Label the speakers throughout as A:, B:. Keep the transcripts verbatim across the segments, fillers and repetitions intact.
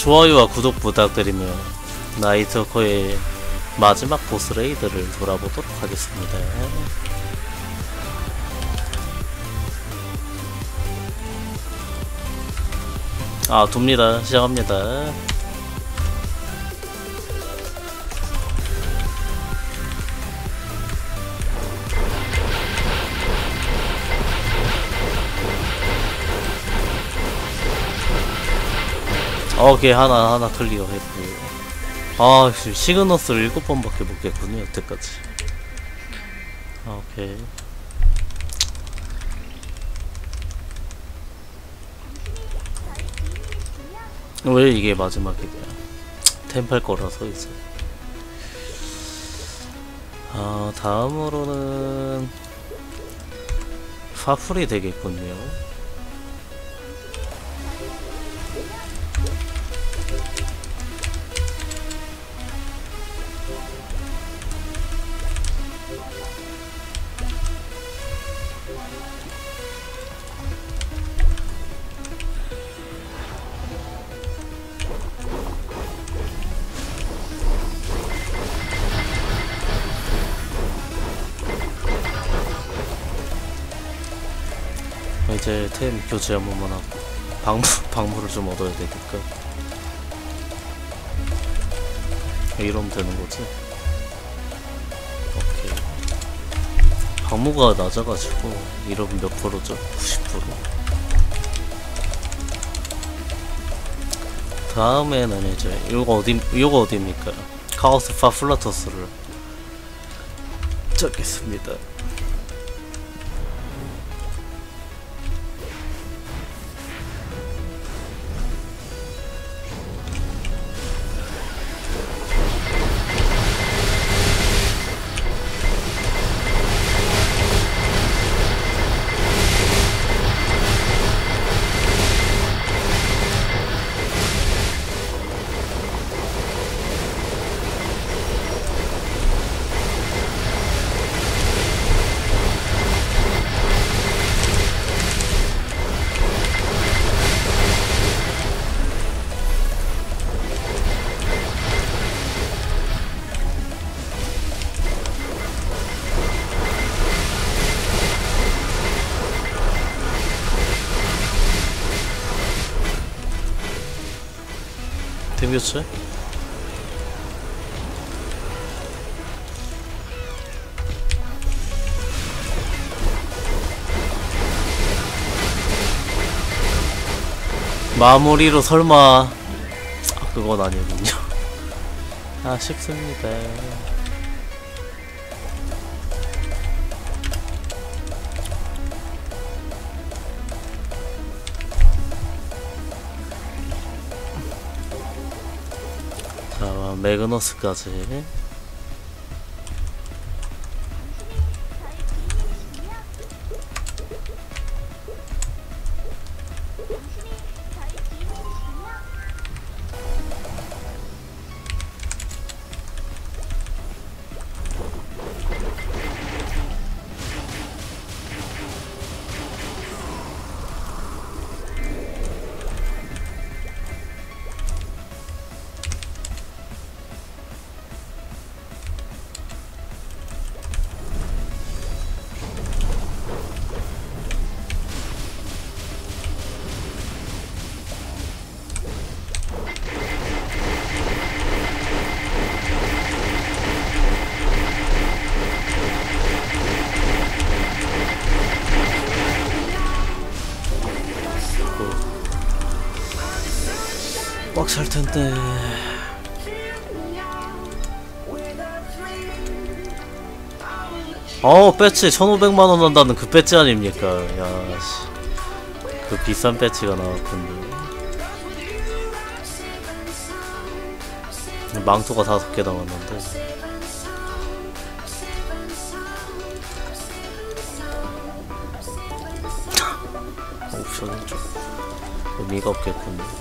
A: 좋아요와 구독 부탁드리며 나이트워커의 마지막 보스 레이드를 돌아보도록 하겠습니다. 아, 돕니다. 시작합니다. 오케이, 하나 하나 클리어 했고. 아, 시그너스를 일곱 번밖에 못 깼군요, 여태까지. 아, 오케이. 왜 이게 마지막이냐? 템팔 거라서 이제. 아, 다음으로는 파풀이 되겠군요. 이제 템 교체 한 번만 하고 방무, 방무를 좀 얻어야 되니까 이러면 되는 거지. 오케이. 방무가 낮아가지고 이러면 몇 프로죠? 구십 퍼센트. 다음에는 이제 요거 어디 요거 어디입니까? 카오스 파플라터스를 잡겠습니다. 템교체? 마무리로 설마 아, 그건 아니군요. 아쉽습니다. 자, 매그너스까지. 꽉 찰 텐데. 어, 배치 천오백만 원 한다는 그 배치 아닙니까? 야, 씨. 그 비싼 배치가 나왔군요. 망토가 다섯 개 나왔는데. 옵션은 좀 의미가 없겠군요.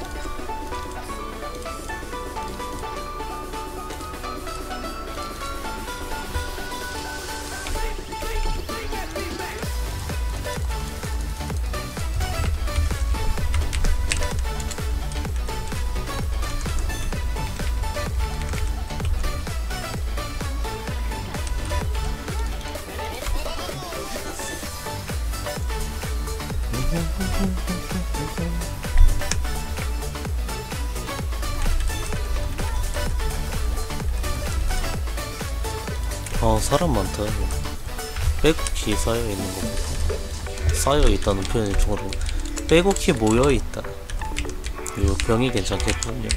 A: 어 사람 많다. 백오키 쌓여있는 거 보고 쌓여있다는 표현이 중으로 백오키 모여있다. 요 병이 괜찮겠군요.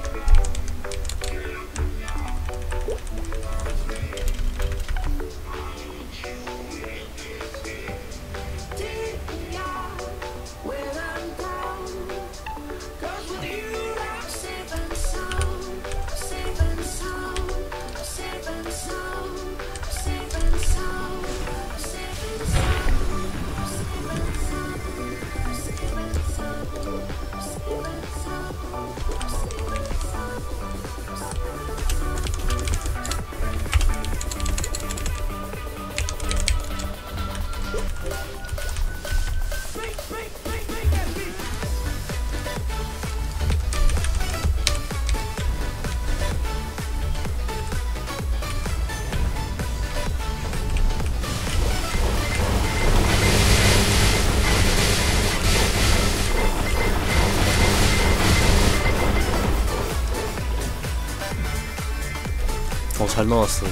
A: 어, 잘 나왔어.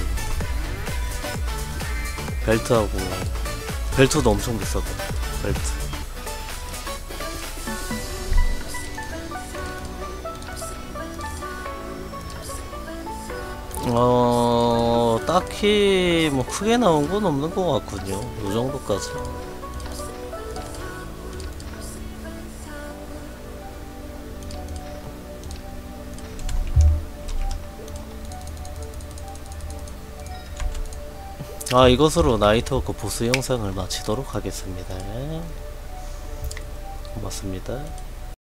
A: 벨트하고 벨트도 엄청 비싸다. 벨트 어 딱히 뭐 크게 나온 건 없는 것 같군요. 요 정도까지. 아, 이것으로 나이트워크 보스 영상을 마치도록 하겠습니다. 고맙습니다.